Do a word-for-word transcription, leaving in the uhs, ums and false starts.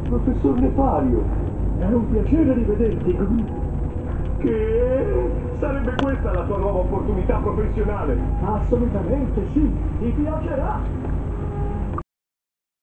Professor Nefario, È un piacere rivederti. che sarebbe questa la tua nuova opportunità professionale? Assolutamente sì, ti piacerà.